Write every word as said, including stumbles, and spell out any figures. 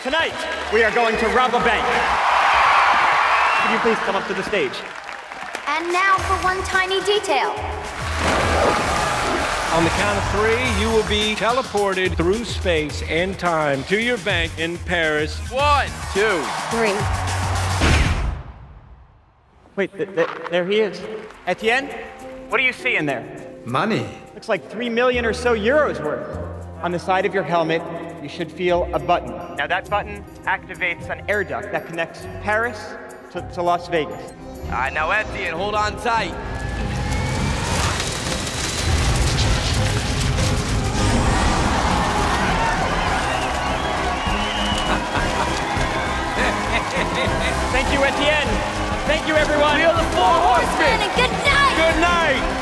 Tonight, we are going to rob a bank. Could you please come up to the stage? And now for one tiny detail. On the count of three, you will be teleported through space and time to your bank in Paris. One, two, Three. Wait, th th there he is. Etienne, what do you see in there? Money. Looks like three million or so euros worth. On the side of your helmet, you should feel a button. Now that button activates an air duct that connects Paris to, to Las Vegas. All right, now Etienne, hold on tight. Thank you, Etienne. Thank you, everyone. We are the Four Horsemen. And good night! Good night.